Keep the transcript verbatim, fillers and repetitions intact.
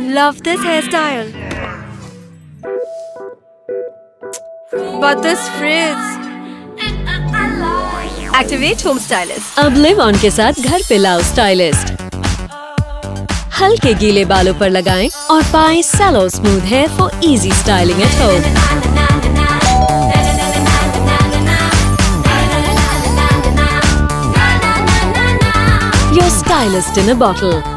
Love this hairstyle. But this frizz. Activate home stylist. अब Livon के साथ घर पे लाओ स्टाइलिस्ट। हल्के गीले बालों पर लगाएं और पाएं salon smooth hair for easy styling at home. Your stylist in a bottle.